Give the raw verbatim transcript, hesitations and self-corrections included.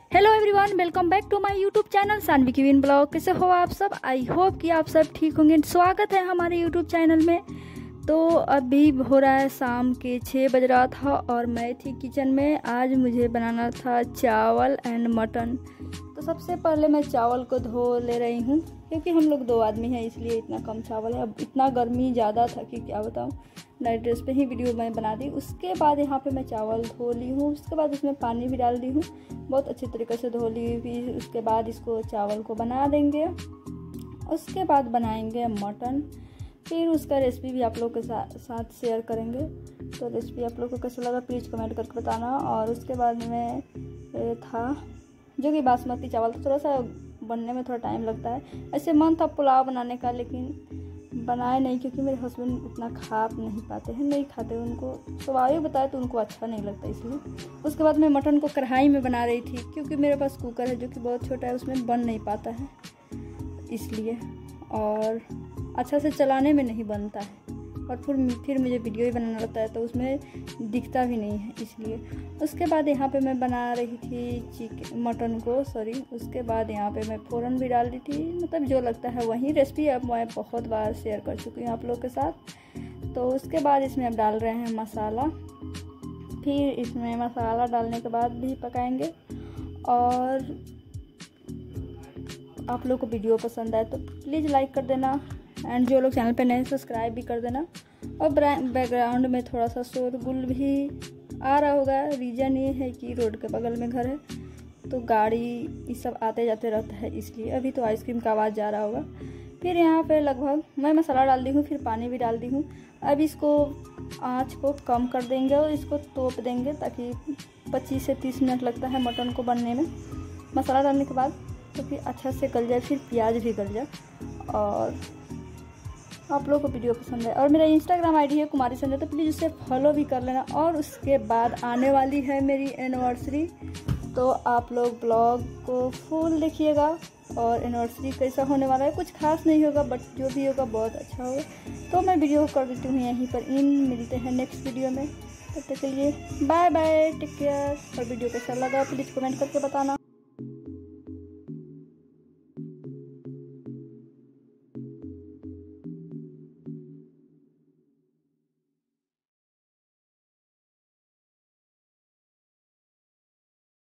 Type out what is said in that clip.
Hello everyone, welcome back to my YouTube channel Saanvi की win blog. कैसे हो आप सब? आई होप कि आप सब ठीक होंगे। स्वागत है हमारे यूट्यूब चैनल में। तो अभी हो रहा है शाम के छः बज रहा था और मैं थी किचन में। आज मुझे बनाना था चावल एंड मटन। तो सबसे पहले मैं चावल को धो ले रही हूँ क्योंकि हम लोग दो आदमी हैं, इसलिए इतना कम चावल है। अब इतना गर्मी ज़्यादा था कि क्या बताऊँ, नाइट ड्रेस पे ही वीडियो मैं बना दी। उसके बाद यहाँ पे मैं चावल धो ली हूँ, उसके बाद उसमें पानी भी डाल दी हूँ, बहुत अच्छी तरीके से धो ली। फिर उसके बाद इसको चावल को बना देंगे, उसके बाद बनाएंगे मटन। फिर उसका रेसिपी भी आप लोग के साथ साथ शेयर करेंगे। तो रेसिपी आप लोग को कैसा लगा प्लीज़ कमेंट करके बताना। और उसके बाद में था जो कि बासमती चावल, तो थोड़ा सा बनने में थोड़ा टाइम लगता है। ऐसे मन था पुलाव बनाने का, लेकिन बनाए नहीं क्योंकि मेरे हस्बैंड उतना खा नहीं पाते हैं, नहीं खाते, उनको स्वभाव बताए तो उनको अच्छा नहीं लगता, इसलिए। उसके बाद मैं मटन को कढ़ाई में बना रही थी क्योंकि मेरे पास कुकर है जो कि बहुत छोटा है, उसमें बन नहीं पाता है इसलिए, और अच्छा से चलाने में नहीं बनता है, और फिर फिर मुझे वीडियो ही बनाना रहता है तो उसमें दिखता भी नहीं है, इसलिए। उसके बाद यहाँ पे मैं बना रही थी चिकन मटन को, सॉरी। उसके बाद यहाँ पे मैं फ़ौरन भी डाल दी थी, मतलब जो लगता है वही रेसिपी अब मैं बहुत बार शेयर कर चुकी हूँ आप लोग के साथ। तो उसके बाद इसमें अब डाल रहे हैं मसाला। फिर इसमें मसाला डालने के बाद भी पकाएंगे। और आप लोग को वीडियो पसंद आए तो प्लीज़ लाइक कर देना, एंड जो लोग चैनल पे नए सब्सक्राइब भी कर देना। और बैकग्राउंड में थोड़ा सा शोरगुल भी आ रहा होगा, रीज़न ये है कि रोड के बगल में घर है तो गाड़ी ये सब आते जाते रहता है, इसलिए। अभी तो आइसक्रीम का आवाज़ जा रहा होगा। फिर यहाँ पे लगभग मैं मसाला डाल दी हूँ, फिर पानी भी डाल दी हूँ। अब इसको आँच को कम कर देंगे और इसको तोप देंगे, ताकि पच्चीस से तीस मिनट लगता है मटन को बनने में मसाला डालने के बाद। तो फिर अच्छा से गल जाए, फिर प्याज भी गल जाए। और आप लोगों को वीडियो पसंद है, और मेरा इंस्टाग्राम आईडी है कुमारी संजय, तो प्लीज़ उसे फॉलो भी कर लेना। और उसके बाद आने वाली है मेरी एनिवर्सरी, तो आप लोग ब्लॉग को फुल देखिएगा। और एनिवर्सरी कैसा होने वाला है, कुछ खास नहीं होगा, बट जो भी होगा बहुत अच्छा होगा। तो मैं वीडियो कर देती हूँ यहीं पर इन। मिलते हैं नेक्स्ट वीडियो में, तब तक के लिए बाय बाय, टेक केयर। और वीडियो कैसा लगा प्लीज़ कमेंट करके बताना।